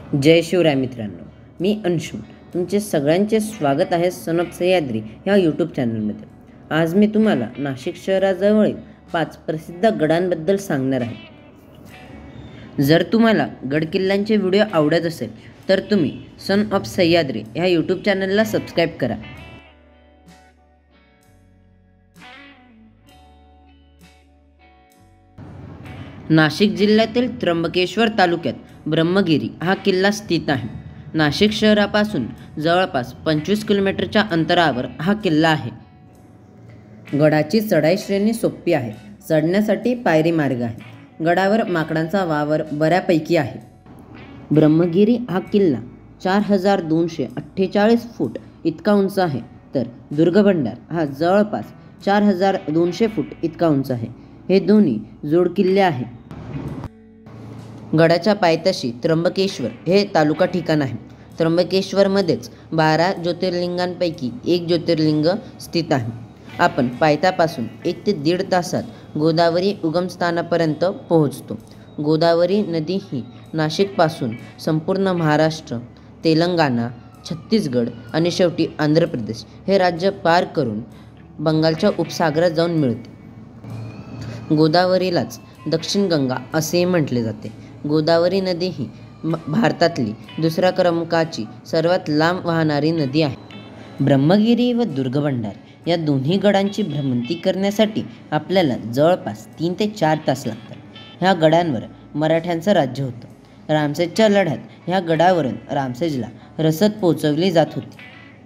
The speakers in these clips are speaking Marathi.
जय शिवराय मित्रांनो, मी अंशुम. तुमचे सगळ्यांचे स्वागत आहे सन ऑफ सह्याद्री ह्या यूट्यूब चॅनलमध्ये. आज मी तुम्हाला नाशिक शहराजवळील 5 प्रसिद्ध गडांबद्दल सांगणार आहे. जर तुम्हाला गडकिल्ल्यांचे व्हिडिओ आवडत असेल तर तुम्ही सन ऑफ सह्याद्री ह्या यूट्यूब चॅनलला सबस्क्राईब करा. नाशिक जिल्ह्यातील त्र्यंबकेश्वर तालुक्यात ब्रह्मगिरी हा किल्ला स्थित आहे. नाशिक शहरापासून जवळपास 25 किलोमीटरच्या अंतरावर हा किल्ला आहे. गडाची चढाई श्रेणी सोपी आहे. चढण्यासाठी पायरी मार्ग आहे. गडावर माकडांचा वावर बऱ्यापैकी आहे. ब्रह्मगिरी हा किल्ला 4248 फूट इतका उंच आहे, तर दुर्गभंडार हा जवळपास 4200 फूट इतका उंच आहे. हे दोन्ही जोड किल्ले आहेत. गडाच्या पायथ्याशी त्र्यंबकेश्वर हे तालुका ठिकाण आहे. त्र्यंबकेश्वरमध्येच 12 ज्योतिर्लिंगांपैकी एक ज्योतिर्लिंग स्थित आहे. आपण पायथ्यापासून 1 ते 1.5 तासात गोदावरी उगमस्थानापर्यंत पोहोचतो. गोदावरी नदी ही नाशिकपासून संपूर्ण महाराष्ट्र, तेलंगणा, छत्तीसगड आणि शेवटी आंध्र प्रदेश हे राज्य पार करून बंगालच्या उपसागरात जाऊन मिळते. गोदावरीलाच दक्षिण गंगा असेही म्हटले जाते. गोदावरी नदी ही भारतातली दुसऱ्या क्रमांकाची सर्वात लांब वाहणारी नदी आहे. ब्रह्मगिरी व दुर्गभंडार या दोन्ही गडांची भ्रमंती करण्यासाठी आपल्याला जवळपास 3 ते 4 तास लागतात. ह्या गडांवर मराठ्यांचं राज्य होतं. रामसेजच्या लढ्यात ह्या गडावरून रामसेजला रसद पोचवली जात होती.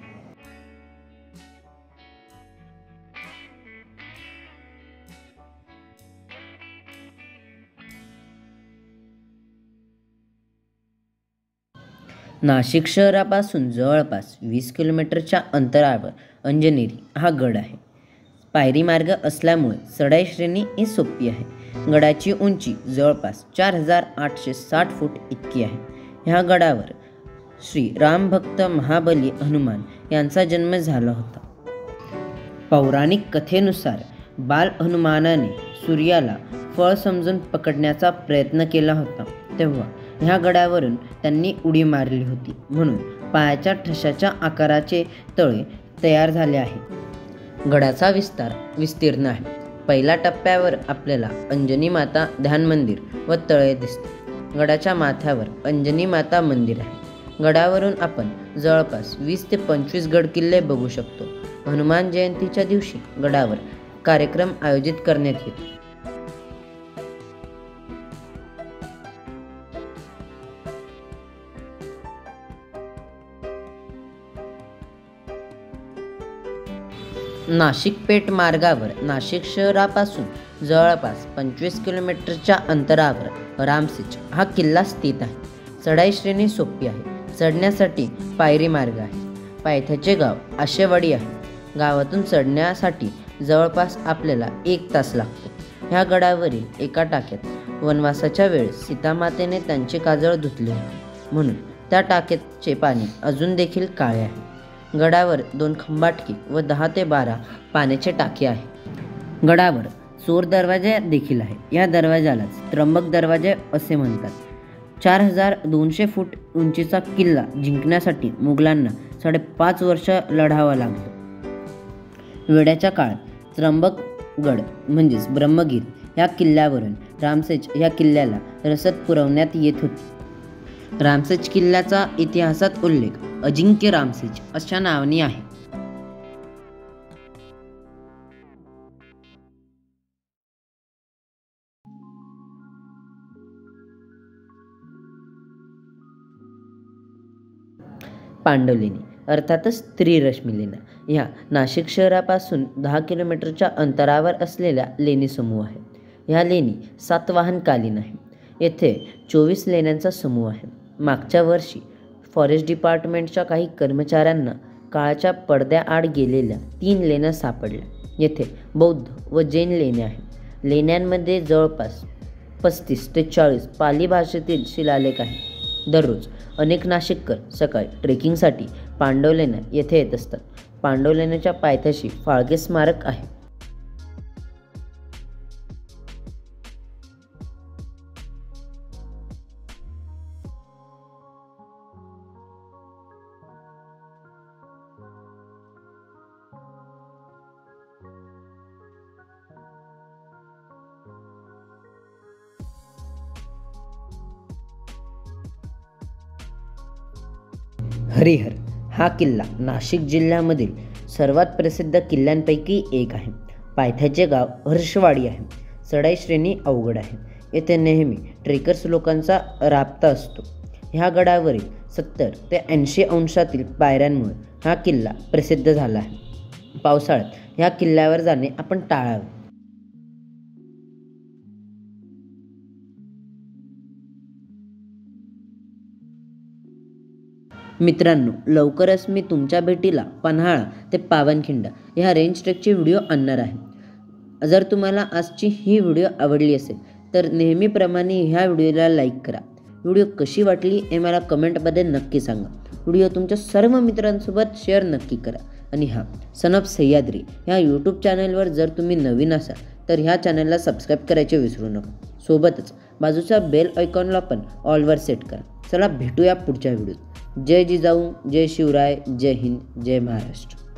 नाशिक शहरापासून जवळपास 20 किलोमीटरच्या अंतरावर अंजनेरी हा गड आहे. पायरी मार्ग असल्यामुळे चढाई श्रेणी ही सोपी आहे. गडाची उंची जवळपास 4860 फूट इतकी आहे. ह्या गडावर श्री रामभक्त महाबली हनुमान यांचा जन्म झाला होता. पौराणिक कथेनुसार बाल हनुमानाने सूर्याला फळ समजून पकडण्याचा प्रयत्न केला होता, तेव्हा ह्या गडावरून त्यांनी उडी मारली होती, म्हणून पायाच्या ठशाच्या आकाराचे तळे तयार झाले आहे. गडाचा विस्तीर्ण आहे. पहिल्या टप्प्यावर आपल्याला अंजनी माता ध्यान मंदिर व तळे दिसते. गडाच्या माथ्यावर अंजनी माता मंदिर आहे. गडावरून आपण जवळपास 20 ते 25 गडकिल्ले बघू शकतो. हनुमान जयंतीच्या दिवशी गडावर कार्यक्रम आयोजित करण्यात येतो. नाशिक पेठ मार्गावर नाशिक शहरापासून जवळपास 25 किलोमीटरच्या अंतरावर रामसेज हा किल्ला स्थित आहे. चढाई श्रेणी सोपी आहे. चढण्यासाठी पायरी मार्ग आहे. पायथ्याचे गाव आशेवाडी आहे. गावातून चढण्यासाठी जवळपास आपल्याला 1 तास लागतो. ह्या गडावरील एका टाक्यात वनवासाच्या वेळेस सीतामातेने त्यांचे काजळ धुतले होते, म्हणून त्या टाक्याचे पाणी अजून देखील काळे आहे. गडावर 2 खंबाटकी व 10 ते 12 पाण्याचे टाके आहे. गडावर चोर दरवाजा देखील आहे. या दरवाजालाच त्र्यंबक दरवाजा असे म्हणतात. 4200 फूट उंचीचा किल्ला जिंकण्यासाठी मुघलांना 5.5 वर्ष लढावं लागलं. वेड्याच्या काळात त्र्यंबकगड म्हणजेच ब्रह्मगिरी या किल्ल्यावरून रामसेज या किल्ल्याला रसद पुरवण्यात येत होती. रामसेज किल्ल्याचा इतिहासात उल्लेख अजिंक्य रामसेज अशा नावाने आहे. पांडवलेणी अर्थातच स्त्रीरश्मी लेण्या ह्या नाशिक शहरापासून 10 किलोमीटरच्या अंतरावर असलेल्या लेणी समूह आहेत. ह्या लेणी सातवाहनकालीन आहे. येथे 24 लेण्यांचा समूह आहे. मागच्या वर्षी फॉरेस्ट डिपार्टमेंटच्या काही कर्मचाऱ्यांना काळाच्या पडद्याआड गेलेल्या 3 लेण्या सापडल्या. येथे बौद्ध व जैन लेण्या आहेत. लेण्यांमध्ये जवळपास 35 ते 40 पाली भाषेतील शिलालेख आहेत. दररोज अनेक नाशिककर सकाळी ट्रेकिंगसाठी पांडवलेण्या येथे येत असतात. पांडवलेण्याच्या पायथ्याशी फाळके स्मारक आहे. हरिहर हा किल्ला नाशिक जिल्ह्यामधील सर्वात प्रसिद्ध किल्ल्यांपैकी एक आहे. पायथ्याचे गाव हर्षवाडी आहे. चढाई श्रेणी अवघड आहे. येथे नेहमी ट्रेकर्स लोकांचा राबता असतो. ह्या गडावरील 70 ते 80 अंशातील पायऱ्यांमुळे हा किल्ला प्रसिद्ध झाला आहे. पावसाळ्यात ह्या किल्ल्यावर जाणे आपण टाळावे. मित्रांनो, लवकरच मी तुमच्या भेटीला पन्हाळा ते पावनखिंड ह्या रेंज ट्रेकचे व्हिडिओ आणणार आहे. जर तुम्हाला आजची ही व्हिडिओ आवडली असेल तर नेहमीप्रमाणे ह्या व्हिडिओला लाईक करा. व्हिडिओ कशी वाटली हे मला कमेंटमध्ये नक्की सांगा. व्हिडिओ तुमच्या सर्व मित्रांसोबत शेअर नक्की करा. आणि हां, सन ऑफ सह्याद्री ह्या यूट्यूब चॅनलवर जर तुम्ही नवीन असाल तर ह्या चॅनलला सबस्क्राईब करायचे विसरू नका. सोबतच बाजूच्या बेल आयकॉनला पण ऑलवर सेट करा. चला भेटूया पुढच्या व्हिडिओत. जय जिजाऊ, जय शिवराय, जय हिंद, जय महाराष्ट्र.